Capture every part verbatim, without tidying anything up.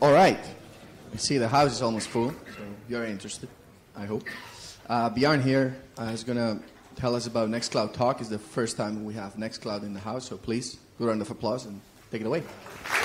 All right. I see the house is almost full, so you're interested, I hope. Uh, Bjarne here uh, is going to tell us about Nextcloud Talk. It's the first time we have Nextcloud in the house, so please, good round of applause and take it away.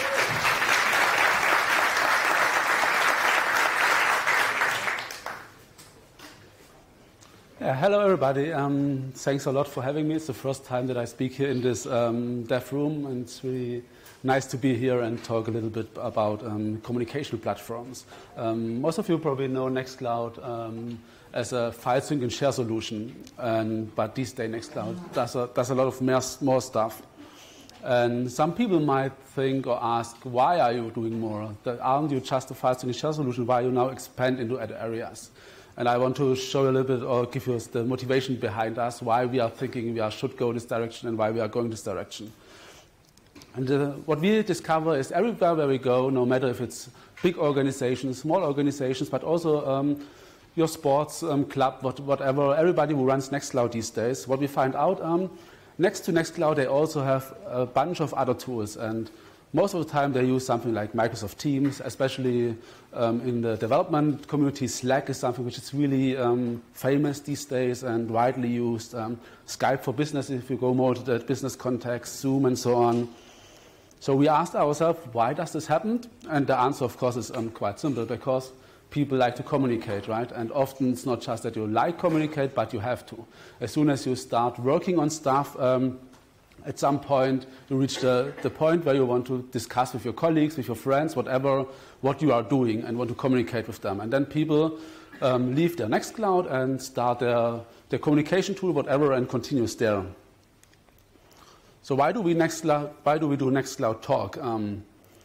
Yeah, hello everybody. Um, thanks a lot for having me. It's the first time that I speak here in this um, dev room, and it's really nice to be here and talk a little bit about um, communication platforms. Um, most of you probably know Nextcloud um, as a file sync and share solution, and, but these days Nextcloud does a, does a lot of more, more stuff. And some people might think or ask, why are you doing more? Aren't you just a file sync and share solution? Why you now expand into other areas? And I want to show you a little bit or give you the motivation behind us, why we are thinking we are, should go this direction and why we are going this direction. And uh, what we discover is everywhere where we go, no matter if it's big organizations, small organizations, but also um, your sports um, club, what, whatever, everybody who runs Nextcloud these days, what we find out, um, next to Nextcloud, they also have a bunch of other tools. And most of the time, they use something like Microsoft Teams, especially um, in the development community. Slack is something which is really um, famous these days and widely used. Um, Skype for business, if you go more to the business context, Zoom and so on. So we asked ourselves, why does this happen? And the answer, of course, is um, quite simple, because people like to communicate, right? And often it's not just that you like communicate, but you have to. As soon as you start working on stuff, um, at some point you reach the, the point where you want to discuss with your colleagues, with your friends, whatever, what you are doing and want to communicate with them. And then people um, leave their Nextcloud and start their, their communication tool, whatever, and continues there. So why do we Nextcloud, why do we do Nextcloud Talk? Um,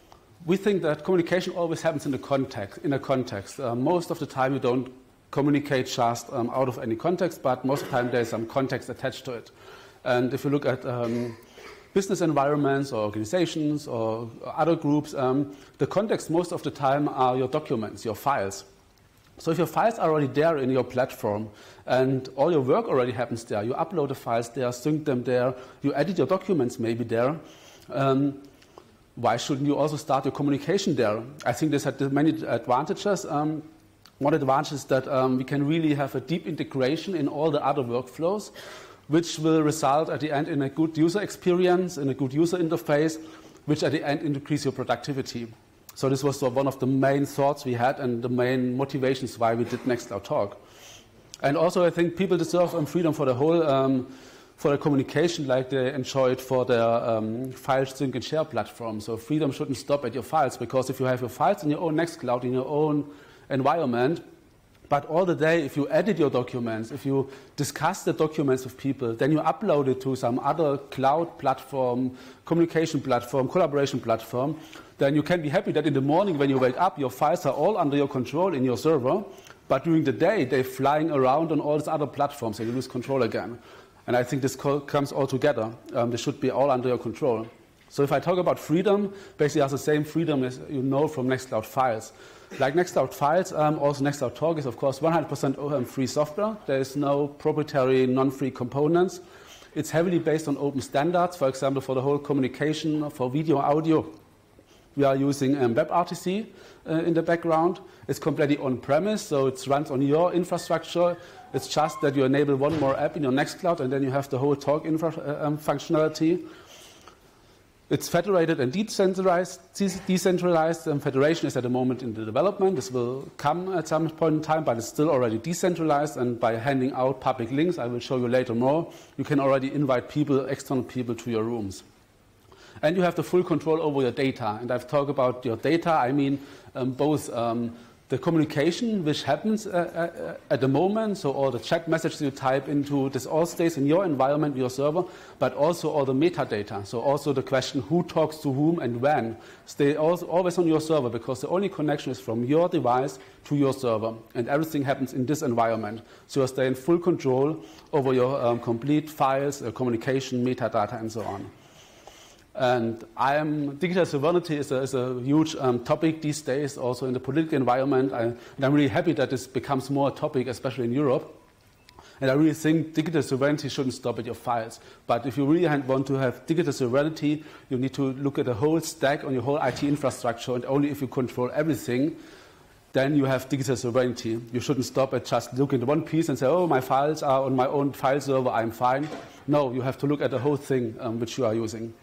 we think that communication always happens in the context. In a context, uh, most of the time you don't communicate just um, out of any context, but most of the time there is some context attached to it. And if you look at um, business environments or organizations or other groups, um, the context most of the time are your documents, your files. So if your files are already there in your platform and all your work already happens there, you upload the files there, sync them there, you edit your documents maybe there, um, why shouldn't you also start your communication there? I think this has many advantages. Um, one advantage is that um, we can really have a deep integration in all the other workflows, which will result at the end in a good user experience, in a good user interface, which at the end increase your productivity. So this was one of the main thoughts we had and the main motivations why we did Nextcloud Talk. And also I think people deserve um, freedom for the whole, um, for their communication like they enjoy it for their um, file sync and share platform. So freedom shouldn't stop at your files, because if you have your files in your own Nextcloud, in your own environment, but all the day, if you edit your documents, if you discuss the documents with people, then you upload it to some other cloud platform, communication platform, collaboration platform, then you can be happy that in the morning when you wake up, your files are all under your control in your server, but during the day, they're flying around on all these other platforms and you lose control again. And I think this comes all together. Um, they should be all under your control. So if I talk about freedom, basically has the same freedom as you know from Nextcloud Files. Like Nextcloud Files, um, also Nextcloud Talk is, of course, one hundred percent free software. There is no proprietary, non-free components. It's heavily based on open standards. For example, for the whole communication, for video, audio, we are using um, WebRTC uh, in the background. It's completely on-premise, so it runs on your infrastructure. It's just that you enable one more app in your Nextcloud, and then you have the whole Talk infra uh, um, functionality. It's federated and decentralized. decentralized. Um, federation is at the moment in the development. This will come at some point in time, but it's still already decentralized. And by handing out public links, I will show you later more, you can already invite people, external people, to your rooms. And you have the full control over your data. And I've talked about your data. I mean um, both um, the communication which happens uh, uh, at the moment, so all the chat messages you type into, this all stays in your environment, your server, but also all the metadata. So also the question who talks to whom and when stay also always on your server, because the only connection is from your device to your server, and everything happens in this environment. So you stay in full control over your um, complete files, uh, communication, metadata, and so on. And I am, digital sovereignty is a, is a huge um, topic these days, also in the political environment. I, and I'm really happy that this becomes more a topic, especially in Europe. And I really think digital sovereignty shouldn't stop at your files. But if you really want to have digital sovereignty, you need to look at the whole stack on your whole I T infrastructure, and only if you control everything, then you have digital sovereignty. You shouldn't stop at just looking at one piece and say, oh, my files are on my own file server, I'm fine. No, you have to look at the whole thing um, which you are using.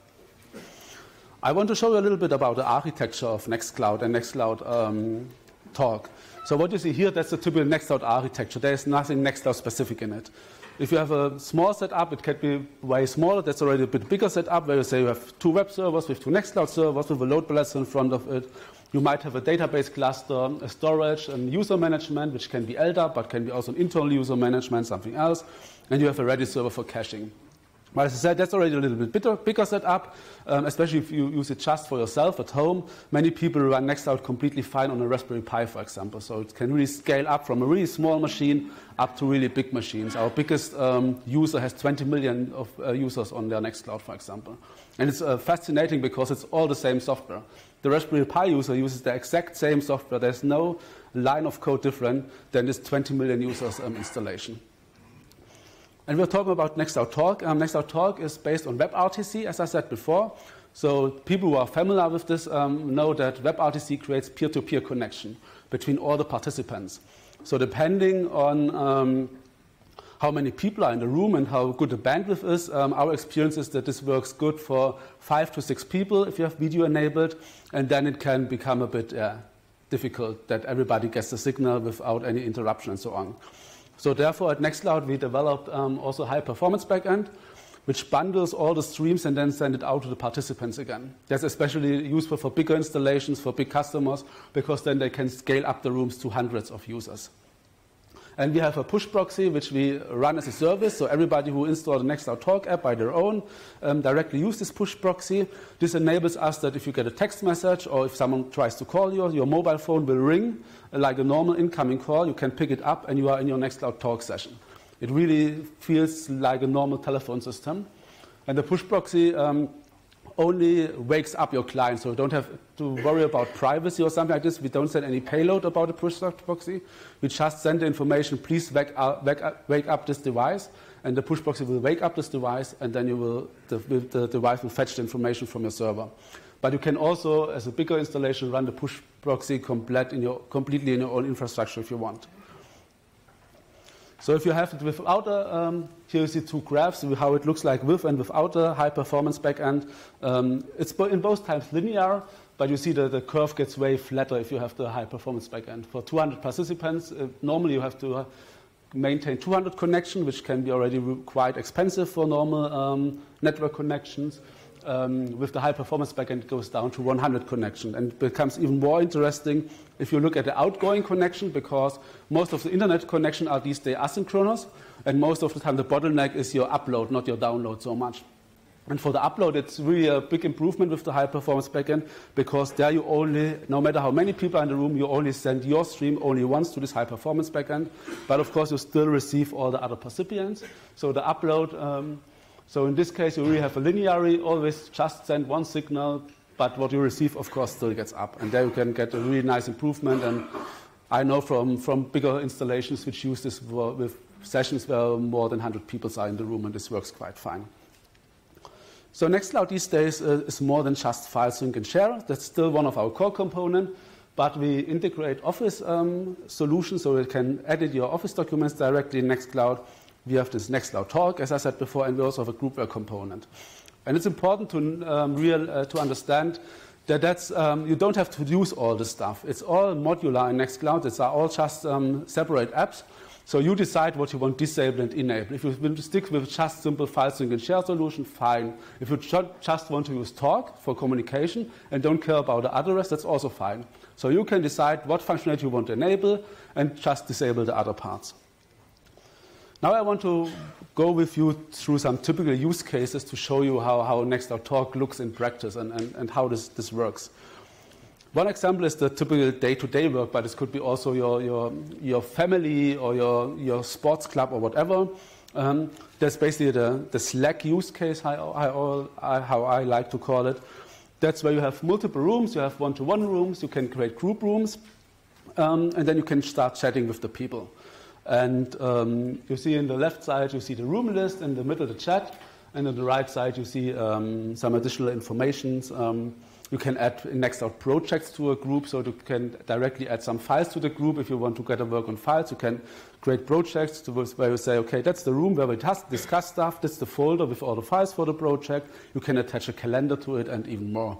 I want to show you a little bit about the architecture of Nextcloud and Nextcloud um, Talk. So what you see here, that's the typical Nextcloud architecture. There is nothing Nextcloud specific in it. If you have a small setup, it can be way smaller. That's already a bit bigger setup, where you say you have two web servers with two Nextcloud servers with a load balancer in front of it. You might have a database cluster, a storage, and user management, which can be L D A P, but can be also an internal user management, something else. And you have a Redis server for caching. But as I said, that's already a little bit bigger, bigger setup, um, especially if you use it just for yourself at home. Many people run Nextcloud completely fine on a Raspberry Pi, for example. So it can really scale up from a really small machine up to really big machines. Our biggest um, user has twenty million of uh, users on their Nextcloud, for example. And it's uh, fascinating because it's all the same software. The Raspberry Pi user uses the exact same software. There's no line of code different than this twenty million users um, installation. And we're talking about Nextcloud Talk. Um, Nextcloud Talk is based on WebRTC, as I said before. So people who are familiar with this um, know that WebRTC creates peer-to-peer connection between all the participants. So depending on um, how many people are in the room and how good the bandwidth is, um, our experience is that this works good for five to six people if you have video enabled, and then it can become a bit uh, difficult that everybody gets the signal without any interruption and so on. So therefore, at Nextcloud, we developed um, also a high-performance backend, which bundles all the streams and then send it out to the participants again. That's especially useful for bigger installations, for big customers, because then they can scale up the rooms to hundreds of users. And we have a push proxy, which we run as a service. So everybody who installs the Nextcloud Talk app by their own um, directly use this push proxy. This enables us that if you get a text message or if someone tries to call you, your mobile phone will ring like a normal incoming call. You can pick it up and you are in your Nextcloud Talk session. It really feels like a normal telephone system. And the push proxy um, only wakes up your client, so you don't have to worry about privacy or something like this. We don't send any payload about the push proxy. We just send the information, please wake up, wake up, wake up this device, and the push proxy will wake up this device, and then you will, the, the device will fetch the information from your server. But you can also, as a bigger installation, run the push proxy complete in your, completely in your own infrastructure if you want. So if you have it without a, um, here you see two graphs, how it looks like with and without a high-performance backend. Um, it's in both times linear, but you see that the curve gets way flatter if you have the high-performance backend. For two hundred participants, uh, normally you have to uh, maintain two hundred connections, which can be already quite expensive for normal um, network connections. Um, with the high-performance backend, it goes down to one hundred connections, and it becomes even more interesting if you look at the outgoing connection, because most of the internet connections are these days asynchronous, and most of the time the bottleneck is your upload, not your download so much. And for the upload, it's really a big improvement with the high-performance backend, because there you only, no matter how many people are in the room, you only send your stream only once to this high-performance backend. But of course, you still receive all the other recipients. So the upload, um, so in this case, you really have a linearity, always just send one signal, but what you receive, of course, still gets up. And there you can get a really nice improvement. And I know from, from bigger installations which use this for, with sessions where more than one hundred people are in the room, and this works quite fine. So Nextcloud these days uh, is more than just file sync and share. That's still one of our core components, but we integrate Office um, solutions so you can edit your Office documents directly in Nextcloud. We have this Nextcloud Talk, as I said before, and we also have a groupware component. And it's important to, um, real, uh, to understand that that's, um, you don't have to use all this stuff. It's all modular in Nextcloud. It's all just um, separate apps. So you decide what you want to disable and enable. If you want to stick with just simple file sync and share solution, fine. If you just want to use Talk for communication and don't care about the other rest, that's also fine. So you can decide what functionality you want to enable and just disable the other parts. Now I want to go with you through some typical use cases to show you how, how Nextcloud Talk looks in practice and, and, and how this, this works. One example is the typical day-to-day work, but this could be also your, your, your family or your, your sports club or whatever. Um, that's basically the, the Slack use case, how I, how I like to call it. That's where you have multiple rooms. You have one-to-one rooms. You can create group rooms. Um, and then you can start chatting with the people. And um, you see in the left side, you see the room list, in the middle, the chat, and on the right side, you see um, some additional informations. Um, you can add in Nextcloud projects to a group, so you can directly add some files to the group. If you want to get a work on files, you can create projects to where you say, okay, that's the room where we discuss stuff, that's the folder with all the files for the project. You can attach a calendar to it and even more.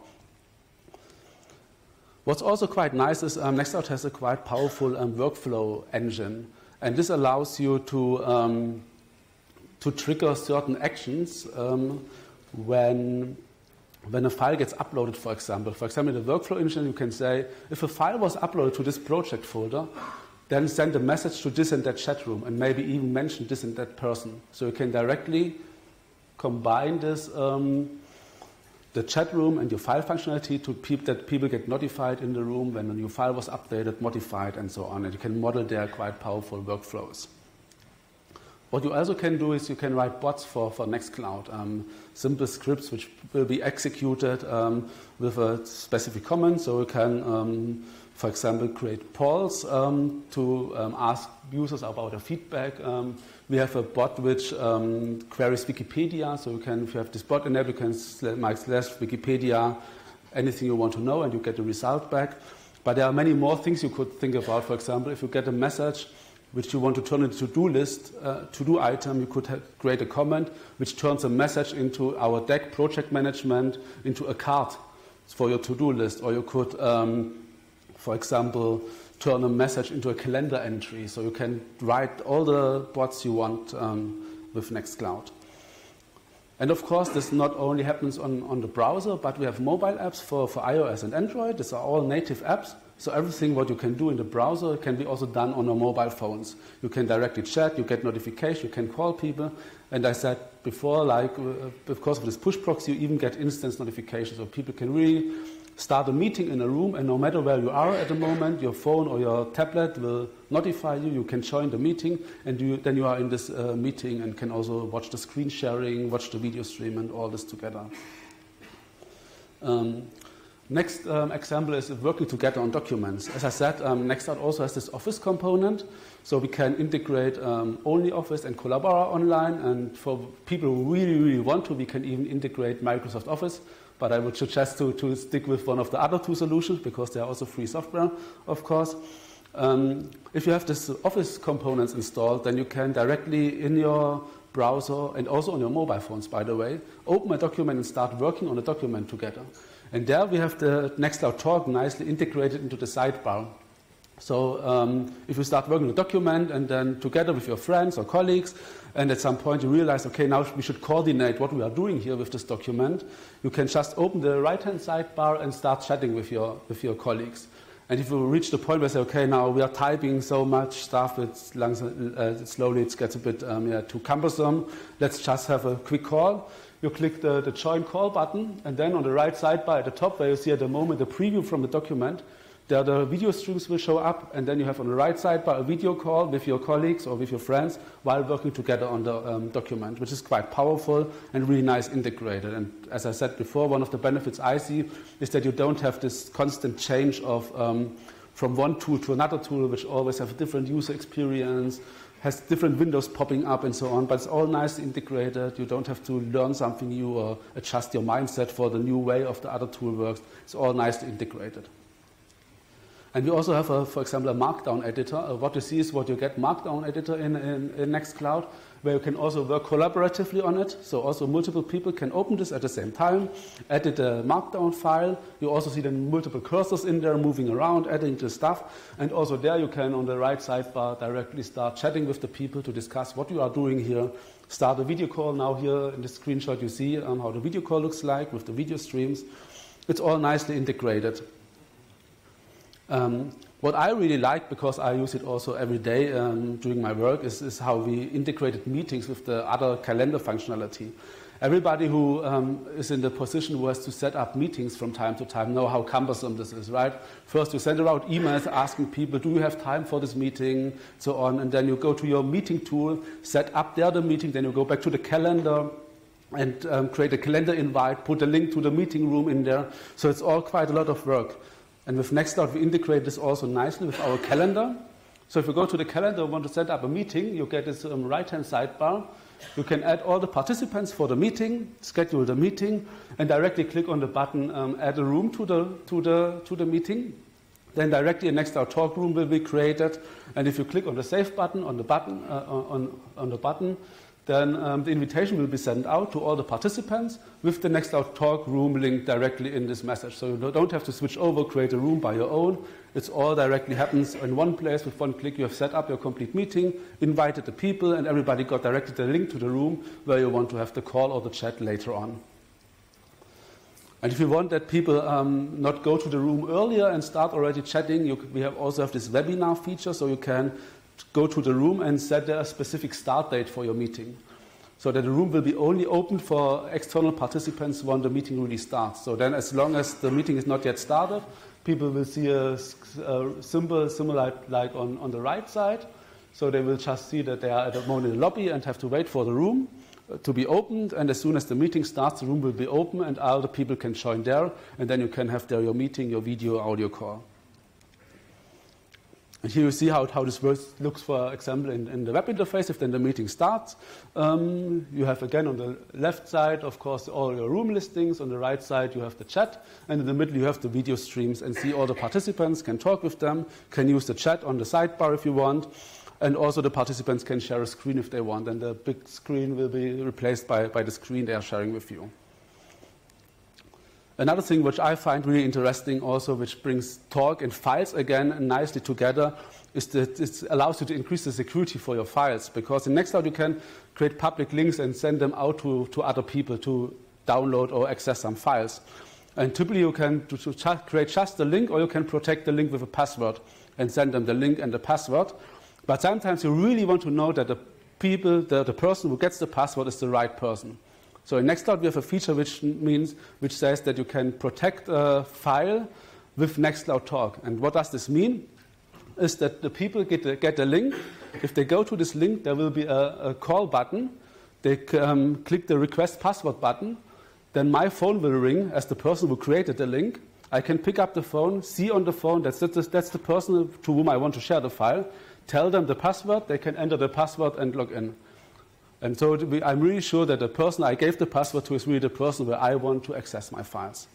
What's also quite nice is um, Nextcloud has a quite powerful um, workflow engine. And this allows you to, um, to trigger certain actions um, when, when a file gets uploaded, for example. For example, in the workflow engine, you can say, if a file was uploaded to this project folder, then send a message to this and that chat room, and maybe even mention this and that person. So you can directly combine this um, the chat room and your file functionality to peop that people get notified in the room when a new file was updated, modified, and so on. And you can model their quite powerful workflows. What you also can do is you can write bots for, for Nextcloud, um, simple scripts which will be executed um, with a specific command. So you can, um, for example, create polls um, to um, ask users about their feedback. Um, We have a bot which um, queries Wikipedia, so you can, if you have this bot enabled, you can slash, slash Wikipedia anything you want to know, and you get the result back. But there are many more things you could think about. For example, if you get a message which you want to turn into a to-do list, uh, to-do item, you could create a comment which turns a message into our deck project management into a card for your to-do list. Or you could, um, for example, turn a message into a calendar entry, so you can write all the bots you want um, with Nextcloud. And of course, this not only happens on, on the browser, but we have mobile apps for, for iOS and Android. These are all native apps, so everything what you can do in the browser can be also done on your mobile phones. You can directly chat, you get notifications, you can call people, and I said before, like, uh, because of this push proxy, you even get instant notifications, so people can really start a meeting in a room, and no matter where you are at the moment, your phone or your tablet will notify you. You can join the meeting, and you, then you are in this uh, meeting and can also watch the screen sharing, watch the video stream, and all this together. Um, next um, example is working together on documents. As I said, um, Nextcloud also has this Office component, so we can integrate um, only Office and Collabora online, and for people who really, really want to, we can even integrate Microsoft Office. But I would suggest to, to stick with one of the other two solutions because they are also free software, of course. Um, if you have this Office components installed, then you can directly in your browser and also on your mobile phones, by the way, open a document and start working on a document together. And there we have the Nextcloud Talk nicely integrated into the sidebar. So um, if you start working on a document and then together with your friends or colleagues, and at some point you realize, okay, now we should coordinate what we are doing here with this document, you can just open the right-hand sidebar and start chatting with your, with your colleagues. And if you reach the point where you say, okay, now we are typing so much stuff, it's langsam, uh, slowly it gets a bit um, yeah, too cumbersome, let's just have a quick call. You click the, the join call button, and then on the right sidebar at the top where you see at the moment the preview from the document, there the video streams will show up, and then you have on the right sidebar a video call with your colleagues or with your friends while working together on the um, document, which is quite powerful and really nice integrated. And as I said before, one of the benefits I see is that you don't have this constant change of um, from one tool to another tool, which always have a different user experience, has different windows popping up and so on, but it's all nicely integrated. You don't have to learn something new or adjust your mindset for the new way of the other tool works. It's all nicely integrated. And we also have, a, for example, a Markdown editor. Uh, what you see is what you get Markdown editor in, in, in Nextcloud, where you can also work collaboratively on it. So also multiple people can open this at the same time, edit a Markdown file. You also see then multiple cursors in there moving around, adding the stuff. And also there you can, on the right sidebar, directly start chatting with the people to discuss what you are doing here. Start a video call. Now here in the screenshot you see um, how the video call looks like with the video streams. It's all nicely integrated. Um, what I really like, because I use it also every day um, doing my work, is, is how we integrated meetings with the other calendar functionality. Everybody who um, is in the position who has to set up meetings from time to time know how cumbersome this is, right? First you send out emails asking people, do you have time for this meeting, so on, and then you go to your meeting tool, set up there the meeting, then you go back to the calendar, and um, create a calendar invite, put a link to the meeting room in there. So it's all quite a lot of work. And with Nextcloud, we integrate this also nicely with our calendar. So if you go to the calendar and want to set up a meeting, you get this um, right-hand sidebar. You can add all the participants for the meeting, schedule the meeting, and directly click on the button, um, add a room to the, to, the, to the meeting. Then directly a Nextcloud Talk room will be created. And if you click on the Save button on the button, uh, on, on the button then um, the invitation will be sent out to all the participants with the Nextcloud Talk room link directly in this message. So you don't have to switch over, create a room by your own. It's all directly happens in one place. With one click, you have set up your complete meeting, invited the people, and everybody got directly the link to the room where you want to have the call or the chat later on. And if you want that people um, not go to the room earlier and start already chatting, you, we have also have this webinar feature, so you can go to the room and set a specific start date for your meeting. So that the room will be only open for external participants when the meeting really starts. So then as long as the meeting is not yet started, people will see a, a symbol similar like on, on the right side. So they will just see that they are at the moment in the lobby and have to wait for the room to be opened. And as soon as the meeting starts, the room will be open and all the people can join there. And then you can have there your meeting, your video, audio call. And here you see how, how this works, looks, for example, in, in the web interface. If then the meeting starts, um, you have again on the left side, of course, all your room listings. On the right side, you have the chat. And in the middle, you have the video streams and see all the participants, can talk with them, can use the chat on the sidebar if you want. And also the participants can share a screen if they want. And the big screen will be replaced by, by the screen they are sharing with you. Another thing which I find really interesting also, which brings talk and files again nicely together, is that it allows you to increase the security for your files. Because in Nextcloud you can create public links and send them out to, to other people to download or access some files. And typically you can to, to create just the link, or you can protect the link with a password and send them the link and the password. But sometimes you really want to know that the people, the, the person who gets the password is the right person. So in Nextcloud, we have a feature which means, which says that you can protect a file with Nextcloud Talk. And what does this mean? Is that the people get a, get a link. If they go to this link, there will be a, a call button. They um, click the request password button. Then my phone will ring as the person who created the link. I can pick up the phone, see on the phone that's, that's, that's the person to whom I want to share the file, tell them the password, they can enter the password and log in. And so I'm really sure that the person I gave the password to is really the person where I want to access my files.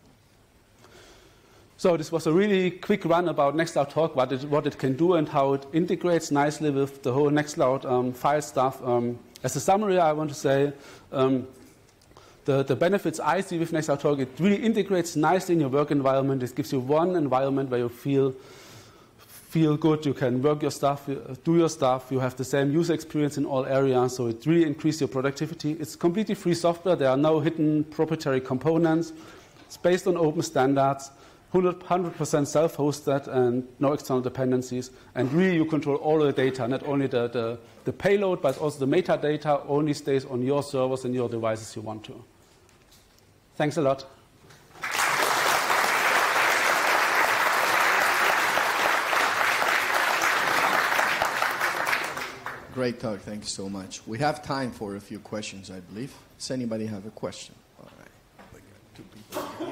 So this was a really quick run about Nextcloud Talk, what it, what it can do and how it integrates nicely with the whole Nextcloud um, file stuff. Um, as a summary, I want to say um, the, the benefits I see with Nextcloud Talk, it really integrates nicely in your work environment. It gives you one environment where you feel feel good, you can work your stuff, do your stuff, you have the same user experience in all areas, so it really increases your productivity. It's completely free software, there are no hidden proprietary components. It's based on open standards, one hundred percent self-hosted and no external dependencies. And really you control all the data, not only the, the, the payload, but also the metadata only stays on your servers and your devices you want to. Thanks a lot. Great talk. Thank you so much. We have time for a few questions, I believe. Does anybody have a question? All right. We got two people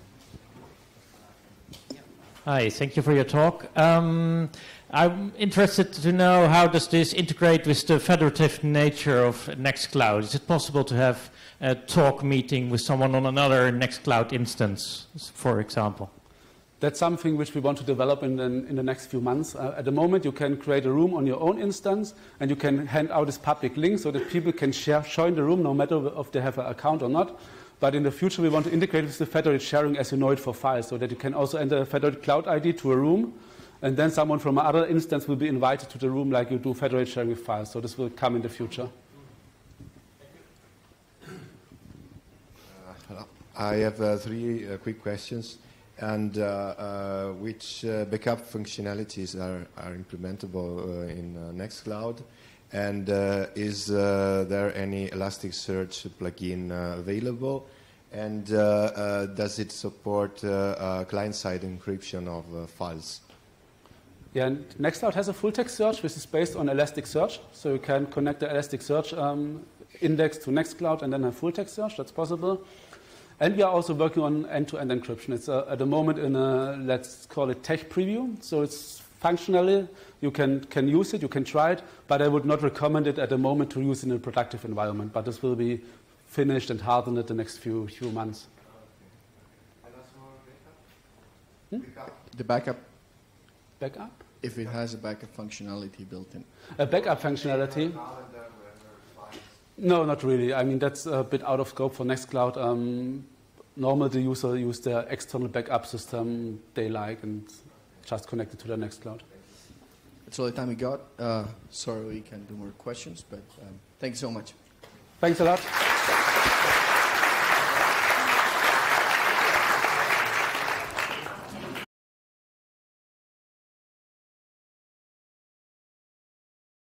here. Hi. Thank you for your talk. Um, I'm interested to know, how does this integrate with the federative nature of Nextcloud? Is it possible to have a talk meeting with someone on another Nextcloud instance, for example? That's something which we want to develop in the, in the next few months. Uh, at the moment, you can create a room on your own instance, and you can hand out this public link so that people can share, join the room no matter if they have an account or not. But in the future, we want to integrate with the federated sharing as you know it for files, so that you can also enter a federated cloud I D to a room, and then someone from another instance will be invited to the room like you do federated sharing with files. So this will come in the future. Uh, hello. I have uh, three uh, quick questions. And uh, uh, which uh, backup functionalities are, are implementable uh, in uh, Nextcloud? And uh, is uh, there any Elasticsearch plugin uh, available? And uh, uh, does it support uh, uh, client-side encryption of uh, files? Yeah, and Nextcloud has a full-text search, which is based on Elasticsearch. So you can connect the Elasticsearch um, index to Nextcloud and then have full-text search. That's possible. And we are also working on end-to-end encryption. It's uh, at the moment in a, let's call it tech preview. So it's functionally, you can, can use it, you can try it, but I would not recommend it at the moment to use in a productive environment. But this will be finished and hardened in the next few, few months. Hmm? The backup, Backup? if it has a backup functionality built in. A backup functionality? No, not really. I mean, that's a bit out of scope for Nextcloud. Um, normally, the user use their external backup system they like and just connect it to the Nextcloud. That's all the time we got. Uh, sorry we can't do more questions, but um, thank you so much. Thanks a lot.